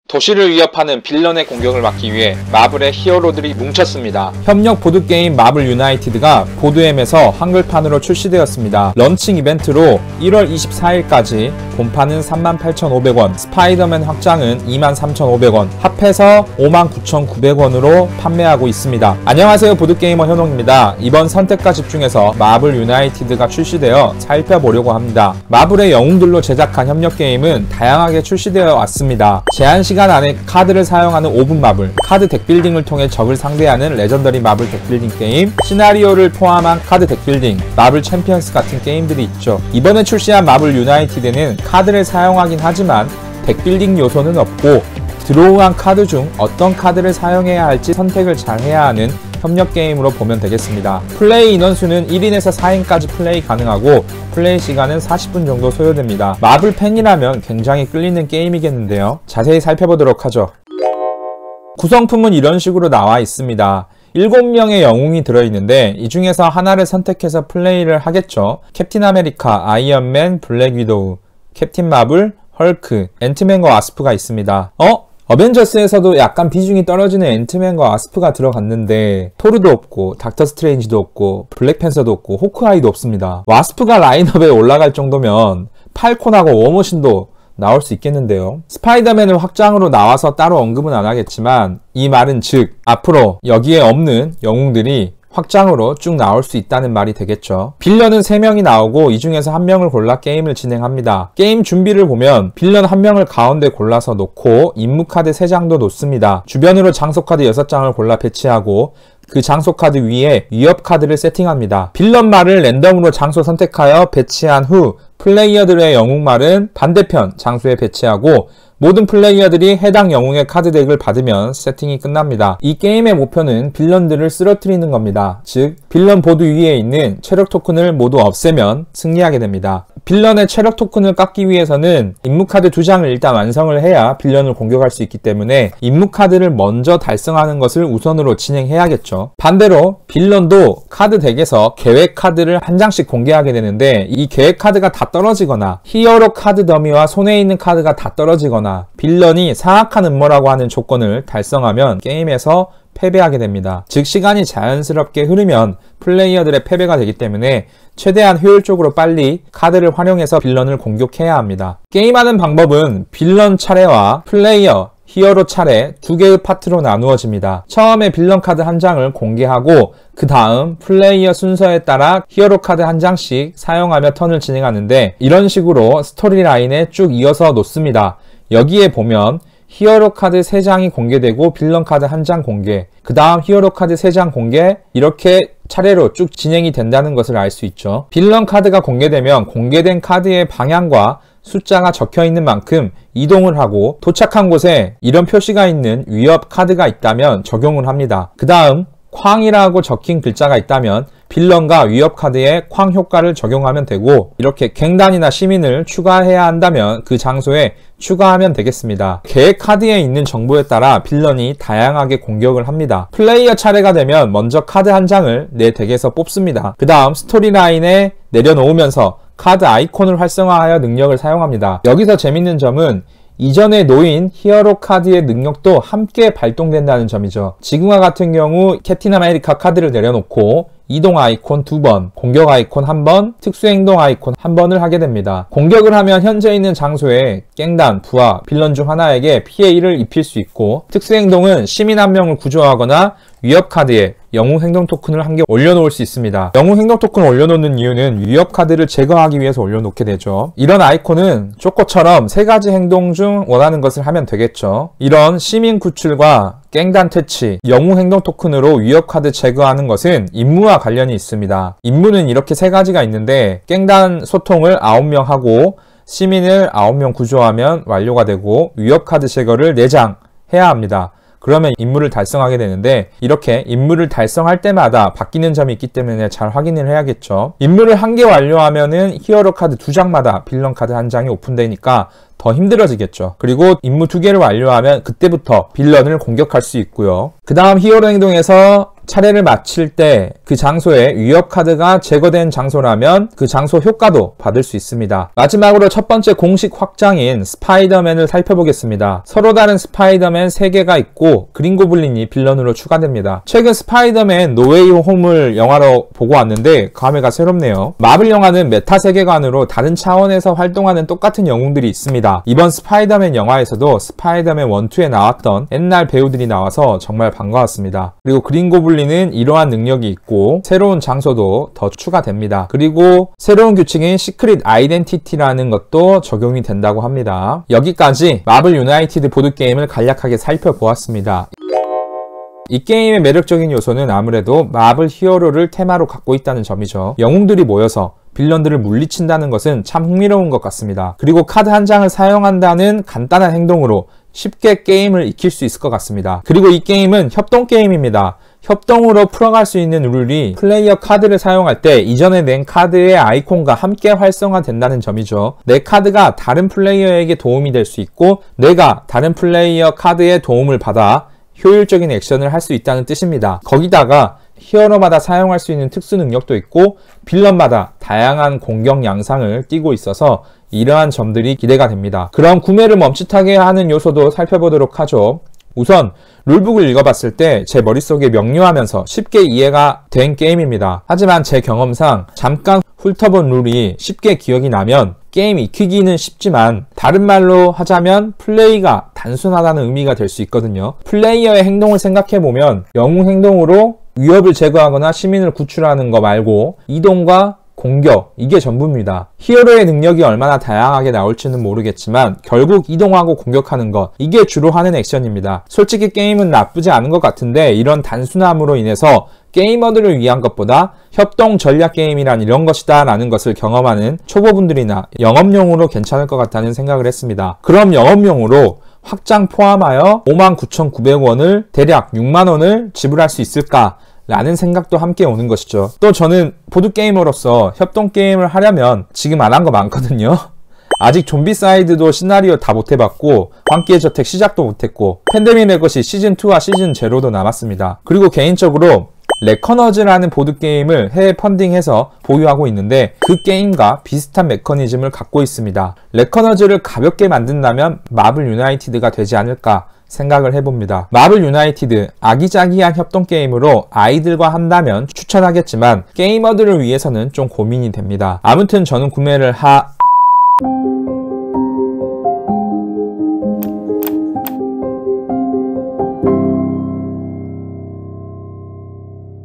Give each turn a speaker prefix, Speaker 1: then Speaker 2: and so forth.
Speaker 1: 도시를 위협하는 빌런의 공격을 막기 위해 마블의 히어로들이 뭉쳤습니다. 협력 보드게임 마블 유나이티드가 보드엠에서 한글판으로 출시되었습니다. 런칭 이벤트로 1월 24일까지 본판은 38,500원, 스파이더맨 확장은 23,500원, 합해서 59,900원으로 판매하고 있습니다. 안녕하세요, 보드게이머 현홍입니다. 이번 선택과 집중해서 마블 유나이티드가 출시되어 살펴보려고 합니다. 마블의 영웅들로 제작한 협력게임은 다양하게 출시되어 왔습니다. 제한시간 안에 카드를 사용하는 5분 마블, 카드 덱빌딩을 통해 적을 상대하는 레전더리 마블 덱빌딩 게임, 시나리오를 포함한 카드 덱빌딩, 마블 챔피언스 같은 게임들이 있죠. 이번에 출시한 마블 유나이티드는 카드를 사용하긴 하지만 덱빌딩 요소는 없고 드로우한 카드 중 어떤 카드를 사용해야 할지 선택을 잘 해야 하는 협력 게임으로 보면 되겠습니다. 플레이 인원수는 1인에서 4인까지 플레이 가능하고 플레이 시간은 40분 정도 소요됩니다. 마블 팬이라면 굉장히 끌리는 게임이겠는데요. 자세히 살펴보도록 하죠. 구성품은 이런 식으로 나와 있습니다. 7명의 영웅이 들어있는데 이 중에서 하나를 선택해서 플레이를 하겠죠. 캡틴 아메리카, 아이언맨, 블랙 위도우, 캡틴 마블, 헐크, 앤트맨과 와스프가 있습니다. 어벤져스에서도 약간 비중이 떨어지는 앤트맨과 와스프가 들어갔는데 토르도 없고 닥터 스트레인지도 없고 블랙팬서도 없고 호크아이도 없습니다. 와스프가 라인업에 올라갈 정도면 팔콘하고 워머신도 나올 수 있겠는데요. 스파이더맨을 확장으로 나와서 따로 언급은 안 하겠지만 이 말은 즉 앞으로 여기에 없는 영웅들이 확장으로 쭉 나올 수 있다는 말이 되겠죠. 빌런은 3명이 나오고 이 중에서 1명을 골라 게임을 진행합니다. 게임 준비를 보면 빌런 1명을 가운데 골라서 놓고 임무카드 3장도 놓습니다. 주변으로 장소카드 6장을 골라 배치하고 그 장소카드 위에 위협카드를 세팅합니다. 빌런 말을 랜덤으로 장소 선택하여 배치한 후 플레이어들의 영웅말은 반대편 장소에 배치하고 모든 플레이어들이 해당 영웅의 카드덱을 받으면 세팅이 끝납니다. 이 게임의 목표는 빌런들을 쓰러뜨리는 겁니다. 즉 빌런 보드 위에 있는 체력 토큰을 모두 없애면 승리하게 됩니다. 빌런의 체력 토큰을 깎기 위해서는 임무카드 2장을 일단 완성을 해야 빌런을 공격할 수 있기 때문에 임무카드를 먼저 달성하는 것을 우선으로 진행해야겠죠. 반대로 빌런도 카드 덱에서 계획 카드를 한 장씩 공개하게 되는데 이 계획 카드가 다 떨어지거나 히어로 카드 더미와 손에 있는 카드가 다 떨어지거나 빌런이 사악한 음모라고 하는 조건을 달성하면 게임에서 패배하게 됩니다. 즉 시간이 자연스럽게 흐르면 플레이어들의 패배가 되기 때문에 최대한 효율적으로 빨리 카드를 활용해서 빌런을 공격해야 합니다. 게임하는 방법은 빌런 차례와 플레이어, 히어로 차례 2개의 파트로 나누어집니다. 처음에 빌런 카드 1장을 공개하고 그 다음 플레이어 순서에 따라 히어로 카드 1장씩 사용하며 턴을 진행하는데 이런 식으로 스토리 라인에 쭉 이어서 놓습니다. 여기에 보면 히어로 카드 3장이 공개되고 빌런 카드 1장 공개, 그 다음 히어로 카드 3장 공개, 이렇게 차례로 쭉 진행이 된다는 것을 알 수 있죠. 빌런 카드가 공개되면 공개된 카드의 방향과 숫자가 적혀 있는 만큼 이동을 하고 도착한 곳에 이런 표시가 있는 위협 카드가 있다면 적용을 합니다. 그 다음 쾅이라고 적힌 글자가 있다면 빌런과 위협 카드에 쾅 효과를 적용하면 되고 이렇게 갱단이나 시민을 추가해야 한다면 그 장소에 추가하면 되겠습니다. 계획 카드에 있는 정보에 따라 빌런이 다양하게 공격을 합니다. 플레이어 차례가 되면 먼저 카드 1장을 내 덱에서 뽑습니다. 그 다음 스토리라인에 내려놓으면서 카드 아이콘을 활성화하여 능력을 사용합니다. 여기서 재밌는 점은 이전에 놓인 히어로 카드의 능력도 함께 발동된다는 점이죠. 지금과 같은 경우 캡틴 아메리카 카드를 내려놓고 이동 아이콘 2번, 공격 아이콘 1번, 특수행동 아이콘 1번을 하게 됩니다. 공격을 하면 현재 있는 장소에 깽단, 부하, 빌런 중 하나에게 피해 1을 입힐 수 있고 특수행동은 시민 1명을 구조하거나 위협 카드에 영웅 행동 토큰을 1개 올려놓을 수 있습니다. 영웅 행동 토큰을 올려놓는 이유는 위협 카드를 제거하기 위해서 올려놓게 되죠. 이런 아이콘은 쪼꼬처럼 3가지 행동 중 원하는 것을 하면 되겠죠. 이런 시민 구출과 깽단 퇴치, 영웅 행동 토큰으로 위협 카드 제거하는 것은 임무와 관련이 있습니다. 임무는 이렇게 3가지가 있는데 깽단 소통을 9명 하고 시민을 9명 구조하면 완료가 되고 위협 카드 제거를 4장 해야 합니다. 그러면 임무를 달성하게 되는데 이렇게 임무를 달성할 때마다 바뀌는 점이 있기 때문에 잘 확인을 해야겠죠. 임무를 1개 완료하면은 히어로 카드 2장마다 빌런 카드 1장이 오픈되니까 더 힘들어지겠죠. 그리고 임무 2개를 완료하면 그때부터 빌런을 공격할 수 있고요. 그 다음 히어로 행동에서 차례를 마칠 때 그 장소에 위협 카드가 제거된 장소라면 그 장소 효과도 받을 수 있습니다. 마지막으로 첫 번째 공식 확장인 스파이더맨을 살펴보겠습니다. 서로 다른 스파이더맨 3개가 있고 그린고블린이 빌런으로 추가됩니다. 최근 스파이더맨 노웨이 홈을 영화로 보고 왔는데 감회가 새롭네요. 마블 영화는 메타 세계관으로 다른 차원에서 활동하는 똑같은 영웅들이 있습니다. 이번 스파이더맨 영화에서도 스파이더맨 1, 2에 나왔던 옛날 배우들이 나와서 정말 반가웠습니다. 그리고 그린고블린은 이러한 능력이 있고 새로운 장소도 더 추가됩니다. 그리고 새로운 규칙인 시크릿 아이덴티티라는 것도 적용이 된다고 합니다. 여기까지 마블 유나이티드 보드게임을 간략하게 살펴보았습니다. 이 게임의 매력적인 요소는 아무래도 마블 히어로를 테마로 갖고 있다는 점이죠. 영웅들이 모여서 빌런들을 물리친다는 것은 참 흥미로운 것 같습니다. 그리고 카드 한 장을 사용한다는 간단한 행동으로 쉽게 게임을 익힐 수 있을 것 같습니다. 그리고 이 게임은 협동 게임입니다. 협동으로 풀어갈 수 있는 룰이 플레이어 카드를 사용할 때 이전에 낸 카드의 아이콘과 함께 활성화된다는 점이죠. 내 카드가 다른 플레이어에게 도움이 될 수 있고 내가 다른 플레이어 카드의 도움을 받아 효율적인 액션을 할 수 있다는 뜻입니다. 거기다가 히어로마다 사용할 수 있는 특수 능력도 있고 빌런마다 다양한 공격 양상을 띠고 있어서 이러한 점들이 기대가 됩니다. 그럼 구매를 멈칫하게 하는 요소도 살펴보도록 하죠. 우선 룰북을 읽어봤을 때 제 머릿속에 명료하면서 쉽게 이해가 된 게임입니다. 하지만 제 경험상 잠깐 훑어본 룰이 쉽게 기억이 나면 게임 익히기는 쉽지만 다른 말로 하자면 플레이가 단순하다는 의미가 될 수 있거든요. 플레이어의 행동을 생각해보면 영웅 행동으로 위협을 제거하거나 시민을 구출하는 거 말고 이동과 공격, 이게 전부입니다. 히어로의 능력이 얼마나 다양하게 나올지는 모르겠지만 결국 이동하고 공격하는 것, 이게 주로 하는 액션입니다. 솔직히 게임은 나쁘지 않은 것 같은데 이런 단순함으로 인해서 게이머들을 위한 것보다 협동 전략 게임이란 이런 것이다 라는 것을 경험하는 초보분들이나 영업용으로 괜찮을 것 같다는 생각을 했습니다. 그럼 영업용으로 확장 포함하여 59,900원을 대략 6만원을 지불할 수 있을까? 라는 생각도 함께 오는 것이죠. 또 저는 보드게이머로서 협동게임을 하려면 지금 안 한 거 많거든요. 아직 좀비사이드도 시나리오 다 못해봤고 광기의 저택 시작도 못했고 팬데믹 레거시 시즌2와 시즌0도 남았습니다. 그리고 개인적으로 레커너즈라는 보드게임을 해외 펀딩해서 보유하고 있는데 그 게임과 비슷한 메커니즘을 갖고 있습니다. 레커너즈를 가볍게 만든다면 마블 유나이티드가 되지 않을까 생각을 해봅니다. 마블 유나이티드 아기자기한 협동 게임으로 아이들과 한다면 추천하겠지만 게이머들을 위해서는 좀 고민이 됩니다. 아무튼 저는 구매를